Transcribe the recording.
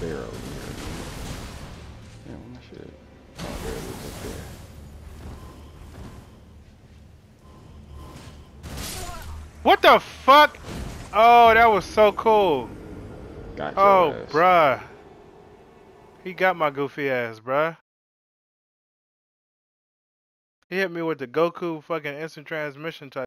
Pharaoh here. Damn, that shit. Oh, there it is up there. What the fuck? Oh, that was so cool. Got your Oh, ass. bruh. He got my goofy ass, bruh. He hit me with the Goku fucking instant transmission type.